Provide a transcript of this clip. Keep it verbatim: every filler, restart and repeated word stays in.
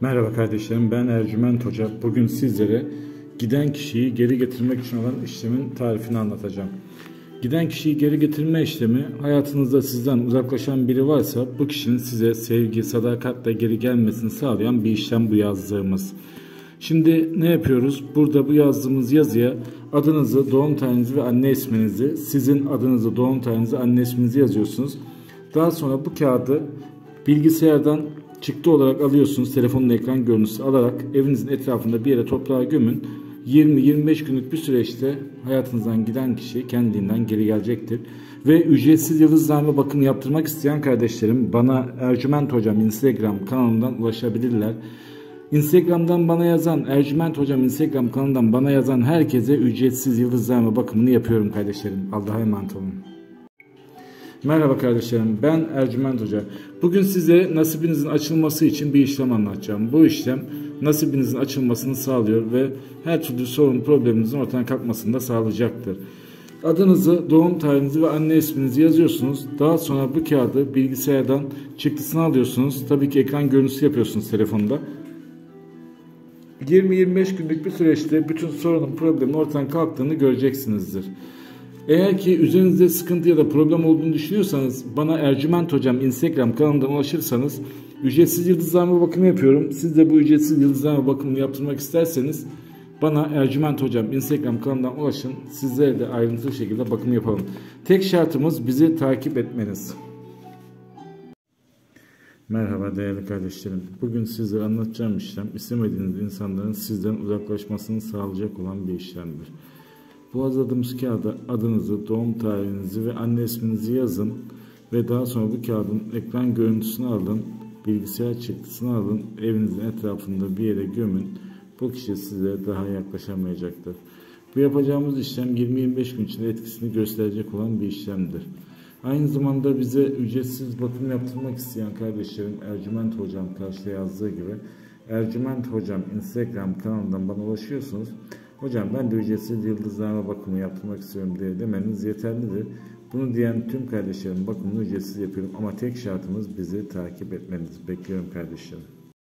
Merhaba kardeşlerim, ben Ercüment Hoca. Bugün sizlere giden kişiyi geri getirmek için olan işlemin tarifini anlatacağım. Giden kişiyi geri getirme işlemi, hayatınızda sizden uzaklaşan biri varsa bu kişinin size sevgi, sadakatle geri gelmesini sağlayan bir işlem bu yazdığımız. Şimdi ne yapıyoruz? Burada bu yazdığımız yazıya adınızı, doğum tarihinizi ve anne isminizi, sizin adınızı, doğum tarihinizi, anne isminizi yazıyorsunuz. Daha sonra bu kağıdı bilgisayardan çıktı olarak alıyorsunuz. Telefonun ekran görüntüsü alarak evinizin etrafında bir yere toprağa gömün. yirmi yirmi beş günlük bir süreçte hayatınızdan giden kişi kendiliğinden geri gelecektir. Ve ücretsiz yıldızlarla bakım yaptırmak isteyen kardeşlerim bana Ercüment Hocam Instagram kanalından ulaşabilirler. Instagram'dan bana yazan, Ercüment Hocam Instagram kanalından bana yazan herkese ücretsiz yıldızlarla bakımını yapıyorum kardeşlerim. Allah'a emanet olun. Merhaba kardeşlerim, ben Ercüment Hoca. Bugün size nasibinizin açılması için bir işlem anlatacağım. Bu işlem nasibinizin açılmasını sağlıyor ve her türlü sorun probleminizin ortadan kalkmasını da sağlayacaktır. Adınızı, doğum tarihinizi ve anne isminizi yazıyorsunuz. Daha sonra bu kağıdı bilgisayardan çıktısını alıyorsunuz. Tabii ki ekran görüntüsü yapıyorsunuz telefonda. yirmi yirmi beş günlük bir süreçte bütün sorunun problemin ortadan kalktığını göreceksinizdir. Eğer ki üzerinizde sıkıntı ya da problem olduğunu düşünüyorsanız bana Ercüment Hocam Instagram kanalından ulaşırsanız ücretsiz yıldızlarma bakımı yapıyorum. Siz de bu ücretsiz yıldızlarma bakımını yaptırmak isterseniz bana Ercüment Hocam Instagram kanalından ulaşın. Sizlere de ayrıntılı şekilde bakım yapalım. Tek şartımız bizi takip etmeniz. Merhaba değerli kardeşlerim. Bugün sizlere anlatacağım işlem istemediğiniz insanların sizden uzaklaşmasını sağlayacak olan bir işlemdir. Bu hazırladığımız kağıda adınızı, doğum tarihinizi ve anne isminizi yazın ve daha sonra bu kağıdın ekran görüntüsünü alın, bilgisayar çıktısını alın, evinizin etrafında bir yere gömün. Bu kişi size daha yaklaşamayacaktır. Bu yapacağımız işlem yirmi yirmi beş gün içinde etkisini gösterecek olan bir işlemdir. Aynı zamanda bize ücretsiz bakım yaptırmak isteyen kardeşlerim Ercüment Hocam karşıda yazdığı gibi Ercüment Hocam Instagram kanalından bana ulaşıyorsunuz. Hocam ben de ücretsiz yıldızlarma bakımı yaptırmak istiyorum diye demeniz yeterlidir. Bunu diyen tüm kardeşlerim bakımını ücretsiz yapıyorum ama tek şartımız bizi takip etmeniz. Bekliyorum kardeşlerim.